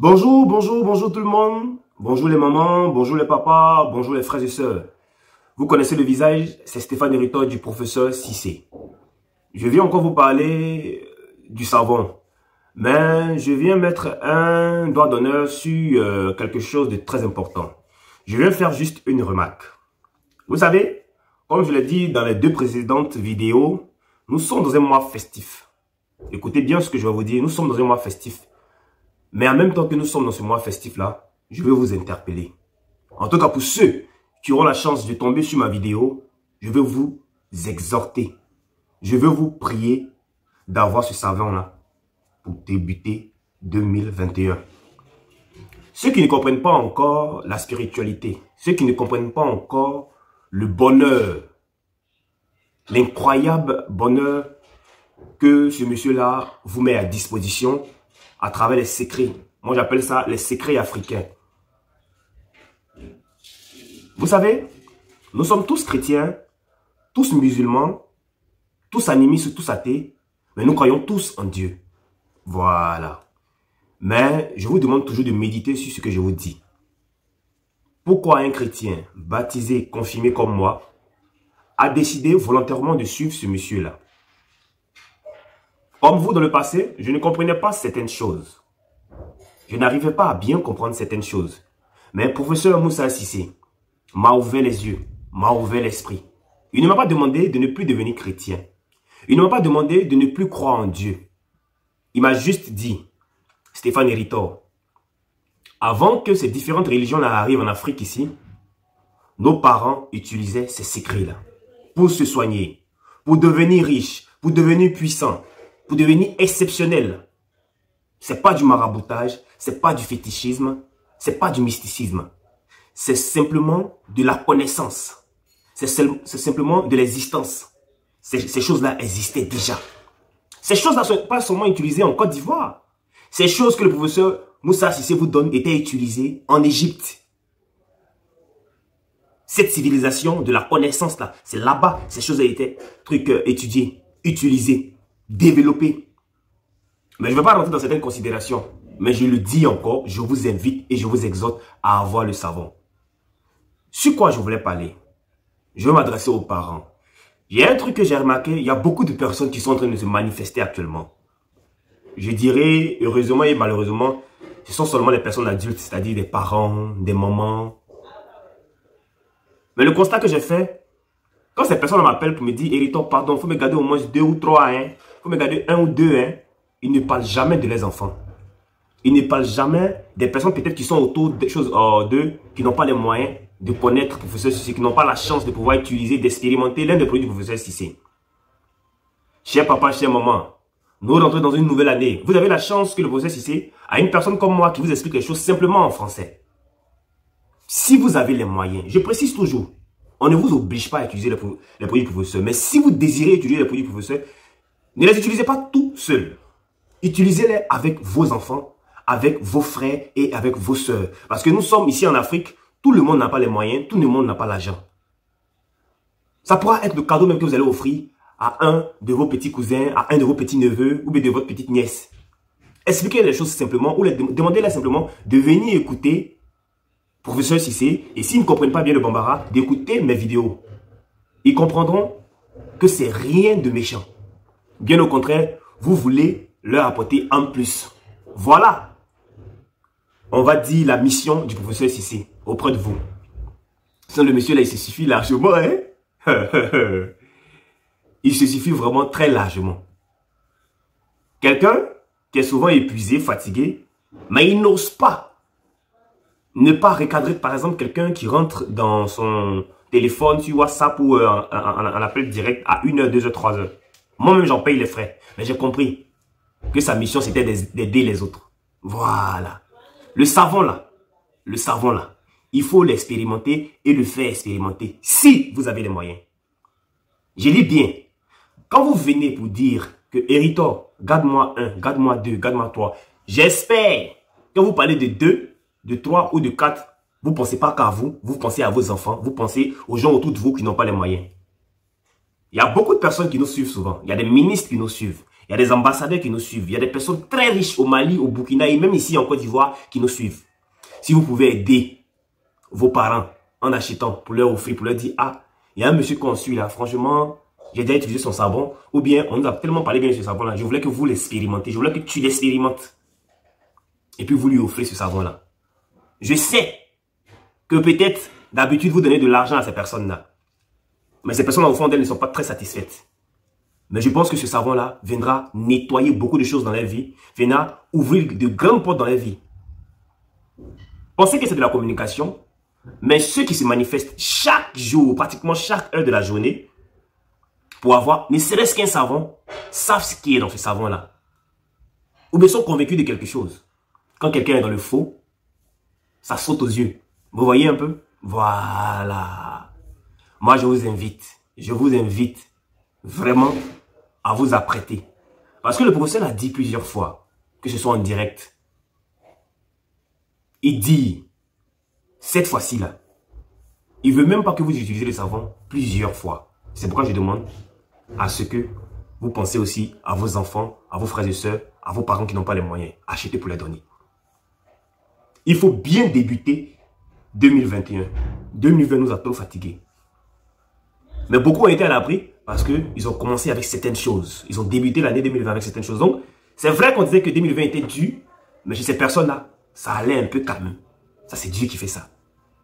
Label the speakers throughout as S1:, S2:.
S1: Bonjour tout le monde. Bonjour les mamans, bonjour les papas, bonjour les frères et sœurs. Vous connaissez le visage, c'est Stéphane Héritot du professeur Cissé. Je viens encore vous parler du savon. Mais je viens mettre un doigt d'honneur sur quelque chose de très important. Je viens faire juste une remarque. Vous savez, comme je l'ai dit dans les deux précédentes vidéos, nous sommes dans un mois festif. Écoutez bien ce que je vais vous dire, nous sommes dans un mois festif. Mais en même temps que nous sommes dans ce mois festif-là, je vais vous interpeller. En tout cas, pour ceux qui auront la chance de tomber sur ma vidéo, je vais vous exhorter. Je vais vous prier d'avoir ce savon-là pour débuter 2021. Ceux qui ne comprennent pas encore la spiritualité, ceux qui ne comprennent pas encore le bonheur, l'incroyable bonheur que ce monsieur-là vous met à disposition à travers les secrets. Moi, j'appelle ça les secrets africains. Vous savez, nous sommes tous chrétiens, tous musulmans, tous animistes, tous athées, mais nous croyons tous en Dieu. Voilà. Mais je vous demande toujours de méditer sur ce que je vous dis. Pourquoi un chrétien baptisé, confirmé comme moi, a décidé volontairement de suivre ce monsieur-là? Comme vous dans le passé, je ne comprenais pas certaines choses. Je n'arrivais pas à bien comprendre certaines choses. Mais le professeur Moussa Cissé m'a ouvert les yeux, m'a ouvert l'esprit. Il ne m'a pas demandé de ne plus devenir chrétien. Il ne m'a pas demandé de ne plus croire en Dieu. Il m'a juste dit, Stéphane Héritot, avant que ces différentes religions arrivent en Afrique ici, nos parents utilisaient ces secrets-là pour se soigner, pour devenir riches, pour devenir puissants, pour devenir exceptionnel. C'est pas du maraboutage, c'est pas du fétichisme, c'est pas du mysticisme. C'est simplement de la connaissance. C'est simplement de l'existence. Ces choses-là existaient déjà. Ces choses-là ne sont pas seulement utilisées en Côte d'Ivoire. Ces choses que le professeur Moussa Cissé vous donne étaient utilisées en Égypte. Cette civilisation de la connaissance-là, c'est là-bas. Ces choses étaient étudiées, utilisées, développées. Mais je ne vais pas rentrer dans certaines considérations. Mais je le dis encore, je vous invite et je vous exhorte à avoir le savon. Sur quoi je voulais parler? Je vais m'adresser aux parents. Il y a un truc que j'ai remarqué, il y a beaucoup de personnes qui sont en train de se manifester actuellement. Je dirais, heureusement et malheureusement, ce sont seulement les personnes adultes, c'est-à-dire des parents, des mamans. Mais le constat que j'ai fait, quand ces personnes m'appellent pour me dire, Héritot, pardon, il faut me garder au moins 2 ou 3, il faut me garder 1 ou 2, ils ne parlent jamais de leurs enfants. Ils ne parlent jamais des personnes peut-être qui sont autour des choses d'eux, qui n'ont pas les moyens de connaître le professeur Cissé, qui n'ont pas la chance de pouvoir utiliser, d'expérimenter l'un des produits du professeur Cissé. Cher papa, chère maman, nous rentrons dans une nouvelle année. Vous avez la chance que le professeur Cissé a une personne comme moi qui vous explique les choses simplement en français. Si vous avez les moyens, je précise toujours, on ne vous oblige pas à utiliser les produits du professeur, mais si vous désirez utiliser les produits du professeur, ne les utilisez pas tout seul. Utilisez-les avec vos enfants, avec vos frères et avec vos sœurs. Parce que nous sommes ici en Afrique, tout le monde n'a pas les moyens, tout le monde n'a pas l'argent. Ça pourra être le cadeau même que vous allez offrir à un de vos petits cousins, à un de vos petits neveux ou bien de votre petite nièce. Expliquez les choses simplement ou demandez-les simplement de venir écouter professeur Cissé et s'ils ne comprennent pas bien le bambara, d'écouter mes vidéos. Ils comprendront que c'est rien de méchant. Bien au contraire, vous voulez leur apporter en plus. Voilà, on va dire la mission du professeur Cissé auprès de vous. Sans le monsieur là, il se suffit largement, hein? Il se suffit vraiment très largement. Quelqu'un qui est souvent épuisé, fatigué, mais il n'ose pas ne pas recadrer, par exemple, quelqu'un qui rentre dans son téléphone sur WhatsApp ou un appel direct à 1h, 2h, 3h. Moi-même, j'en paye les frais. Mais j'ai compris que sa mission, c'était d'aider les autres. Voilà. Le savon là, il faut l'expérimenter et le faire expérimenter si vous avez les moyens. Je dis bien, quand vous venez pour dire que Héritot, garde-moi 1, garde-moi 2, garde-moi 3, j'espère que vous parlez de 2, de 3 ou de 4, vous ne pensez pas qu'à vous, vous pensez à vos enfants, vous pensez aux gens autour de vous qui n'ont pas les moyens. Il y a beaucoup de personnes qui nous suivent souvent. Il y a des ministres qui nous suivent. Il y a des ambassadeurs qui nous suivent. Il y a des personnes très riches au Mali, au Burkina et même ici en Côte d'Ivoire qui nous suivent. Si vous pouvez aider vos parents en achetant pour leur offrir, pour leur dire, ah, il y a un monsieur qu'on suit là, franchement, j'ai déjà utilisé son savon. Ou bien, on nous a tellement parlé bien de ce savon là. Je voulais que vous l'expérimentez. Je voulais que tu l'expérimentes. Et puis vous lui offrez ce savon là. Je sais que peut-être, d'habitude, vous donnez de l'argent à ces personnes-là. Mais ces personnes-là, au fond d'elles, ne sont pas très satisfaites. Mais je pense que ce savon-là viendra nettoyer beaucoup de choses dans leur vie. Viendra ouvrir de grandes portes dans leur vie. Pensez que c'est de la communication. Mais ceux qui se manifestent chaque jour, pratiquement chaque heure de la journée, pour avoir ne serait-ce qu'un savon, savent ce qui est dans ce savon-là. Ou bien sont convaincus de quelque chose. Quand quelqu'un est dans le faux, ça saute aux yeux. Vous voyez un peu? Voilà. Moi, je vous invite vraiment à vous apprêter. Parce que le professeur a dit plusieurs fois, que ce soit en direct. Il dit, cette fois-ci là, il veut même pas que vous utilisez le savon plusieurs fois. C'est pourquoi je demande à ce que vous pensez aussi à vos enfants, à vos frères et sœurs, à vos parents qui n'ont pas les moyens. Achetez pour les donner. Il faut bien débuter 2021. 2020 nous a trop fatigués. Mais beaucoup ont été à l'abri parce qu'ils ont commencé avec certaines choses. Ils ont débuté l'année 2020 avec certaines choses. Donc, c'est vrai qu'on disait que 2020 était dur, mais chez ces personnes-là, ça allait un peu calme. Ça, c'est Dieu qui fait ça.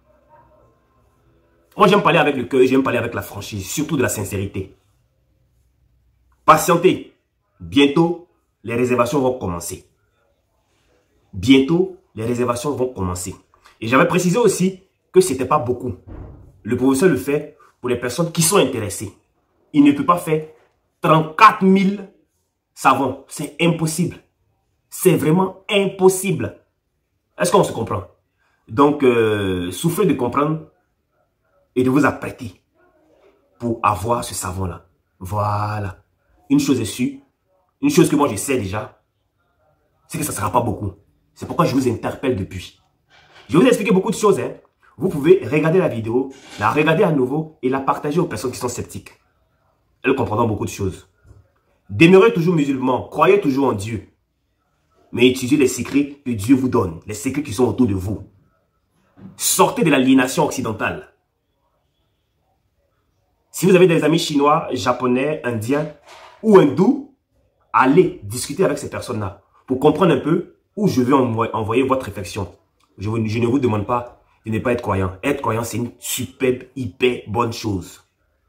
S1: Moi, j'aime parler avec le cœur, j'aime parler avec la franchise, surtout de la sincérité. Patientez. Bientôt, les réservations vont commencer. Bientôt, les réservations vont commencer. Et j'avais précisé aussi que ce n'était pas beaucoup. Le professeur le fait pour les personnes qui sont intéressées. Il ne peut pas faire 34 000 savons. C'est impossible. C'est vraiment impossible. Est-ce qu'on se comprend? Donc, souffrez de comprendre et de vous apprêter pour avoir ce savon-là. Voilà. Une chose est sûre, une chose que moi je sais déjà, c'est que ça ne sera pas beaucoup. C'est pourquoi je vous interpelle depuis. Je vais vous expliquer beaucoup de choses. Hein. Vous pouvez regarder la vidéo, la regarder à nouveau et la partager aux personnes qui sont sceptiques. Elles comprendront beaucoup de choses. Demeurez toujours musulmans, croyez toujours en Dieu. Mais utilisez les secrets que Dieu vous donne, les secrets qui sont autour de vous. Sortez de l'aliénation occidentale. Si vous avez des amis chinois, japonais, indiens ou hindous, allez discuter avec ces personnes-là pour comprendre un peu où je veux envoyer votre réflexion. Je ne vous demande pas de ne pas être croyant. Être croyant, c'est une superbe, hyper bonne chose.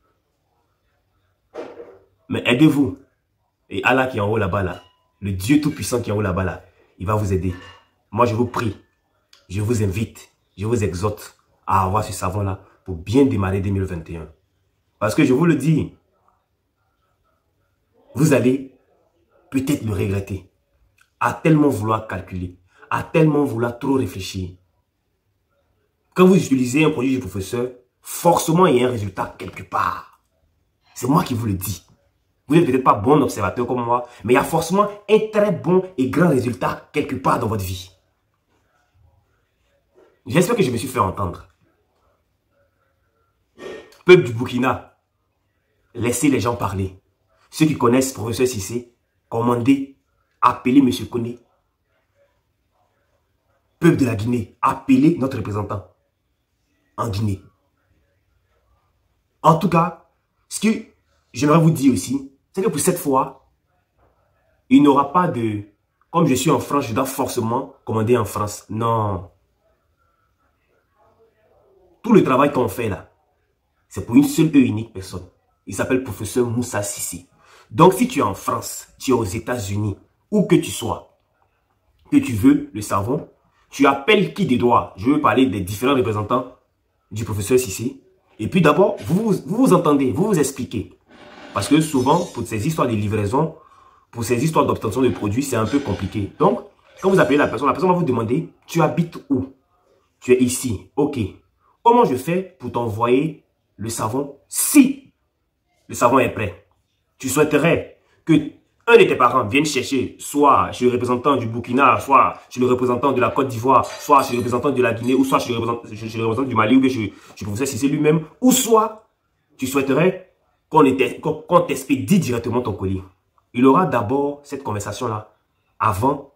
S1: Mais aidez-vous. Et Allah qui est en haut là-bas, là, le Dieu Tout-Puissant qui est en haut là-bas, là, il va vous aider. Moi, je vous prie, je vous invite, je vous exhorte à avoir ce savon-là pour bien démarrer 2021. Parce que je vous le dis, vous allez peut-être le regretter. À tellement vouloir calculer, à tellement vouloir trop réfléchir. Quand vous utilisez un produit du professeur, forcément il y a un résultat quelque part. C'est moi qui vous le dis. Vous n'êtes peut-être pas bon observateur comme moi, mais il y a forcément un très bon et grand résultat quelque part dans votre vie. J'espère que je me suis fait entendre. Peuple du Burkina, laissez les gens parler. Ceux qui connaissent professeur Cissé, commandez, appelez M. Koné. Peuple de la Guinée, appelez notre représentant en Guinée. En tout cas, ce que j'aimerais vous dire aussi, c'est que pour cette fois, il n'y aura pas de... Comme je suis en France, je dois forcément commander en France. Non. Tout le travail qu'on fait là, c'est pour une seule et unique personne. Il s'appelle professeur Moussa Cissé. Donc si tu es en France, tu es aux États-Unis, où que tu sois, que tu veux le savon, tu appelles qui des droits. Je veux parler des différents représentants du professeur Cissé. Et puis d'abord, vous entendez, vous vous expliquez. Parce que souvent, pour ces histoires de livraison, pour ces histoires d'obtention de produits, c'est un peu compliqué. Donc, quand vous appelez la personne va vous demander, tu habites où? Tu es ici. Ok. Comment je fais pour t'envoyer le savon si le savon est prêt? Tu souhaiterais que un de tes parents vienne chercher, soit chez le représentant du Burkina, soit chez le représentant de la Côte d'Ivoire, soit chez le représentant de la Guinée, ou soit chez le représentant du Mali, ou bien chez le professeur Cissé lui-même, ou soit tu souhaiterais qu'on t'expédie directement ton colis. il aura d'abord cette conversation-là avant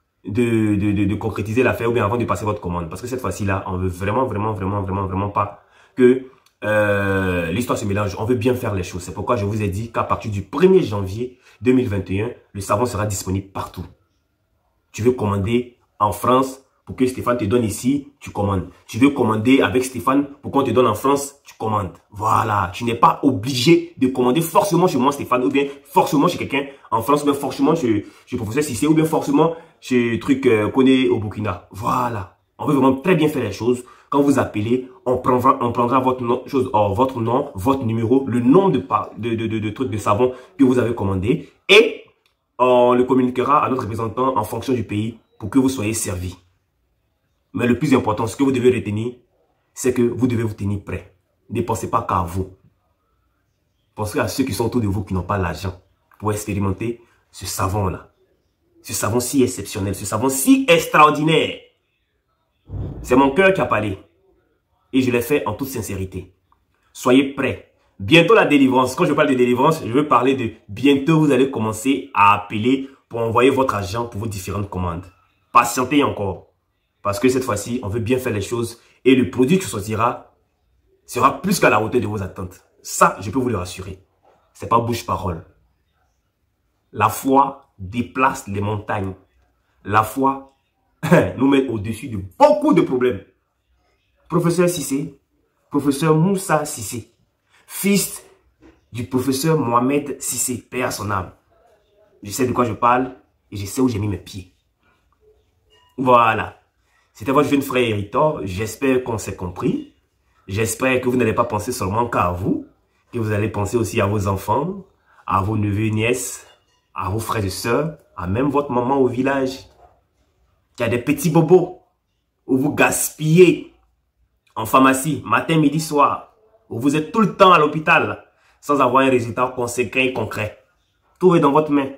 S1: de concrétiser l'affaire ou bien avant de passer votre commande. Parce que cette fois-ci-là, on veut vraiment pas que l'histoire se mélange. On veut bien faire les choses. C'est pourquoi je vous ai dit qu'à partir du 1er janvier 2021, le savon sera disponible partout. Tu veux commander en France pour que Stéphane te donne ici, tu commandes. Tu veux commander avec Stéphane pour qu'on te donne en France, tu commandes. Voilà, tu n'es pas obligé de commander forcément chez moi Stéphane ou bien forcément chez quelqu'un en France, ou bien forcément chez professeur Cissé ou bien forcément chez truc Koné au Burkina. Voilà, on veut vraiment très bien faire les choses. Quand vous appelez, on prendra votre nom, votre nom, votre numéro, le nombre de trucs de savon que vous avez commandé et on le communiquera à notre représentant en fonction du pays pour que vous soyez servi. Mais le plus important, ce que vous devez retenir, c'est que vous devez vous tenir prêt. Ne pensez pas qu'à vous. Pensez à ceux qui sont autour de vous qui n'ont pas l'argent pour expérimenter ce savon-là. Ce savon si exceptionnel, ce savon si extraordinaire. C'est mon cœur qui a parlé. Et je l'ai fait en toute sincérité. Soyez prêts. Bientôt la délivrance. Quand je parle de délivrance, je veux parler de bientôt vous allez commencer à appeler pour envoyer votre argent pour vos différentes commandes. Patientez encore. Parce que cette fois-ci, on veut bien faire les choses et le produit qui sortira sera plus qu'à la hauteur de vos attentes. Ça, je peux vous le rassurer. C'est pas bouche-parole. La foi déplace les montagnes. La foi nous met au-dessus de beaucoup de problèmes. Professeur Cissé, professeur Moussa Cissé, fils du professeur Mohamed Cissé, paix à son âme. Je sais de quoi je parle et je sais où j'ai mis mes pieds. Voilà. C'était votre jeune frère Héritor. J'espère qu'on s'est compris. J'espère que vous n'allez pas penser seulement qu'à vous, que vous allez penser aussi à vos enfants, à vos neveux et nièces, à vos frères et sœurs, à même votre maman au village, qui a des petits bobos, où vous gaspillez en pharmacie, matin, midi, soir, où vous êtes tout le temps à l'hôpital, sans avoir un résultat conséquent et concret. Tout est dans votre main.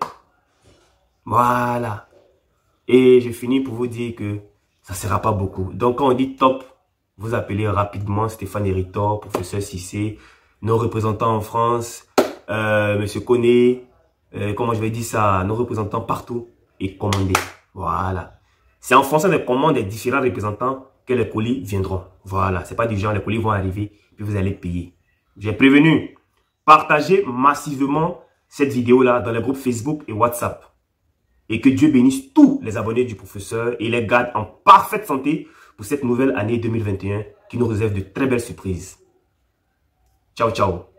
S1: Voilà. Et je finis pour vous dire que ça ne sera pas beaucoup. Donc, quand on dit top, vous appelez rapidement Stéphane Héritor, professeur Cissé, nos représentants en France, Monsieur Koné, comment je vais dire ça, nos représentants partout, et commandez. Voilà. C'est en fonction des commandes des différents représentants que les colis viendront. Voilà. C'est pas du genre, les colis vont arriver, puis vous allez payer. J'ai prévenu. Partagez massivement cette vidéo-là dans les groupes Facebook et WhatsApp. Et que Dieu bénisse tous les abonnés du professeur et les garde en parfaite santé pour cette nouvelle année 2021 qui nous réserve de très belles surprises. Ciao, ciao.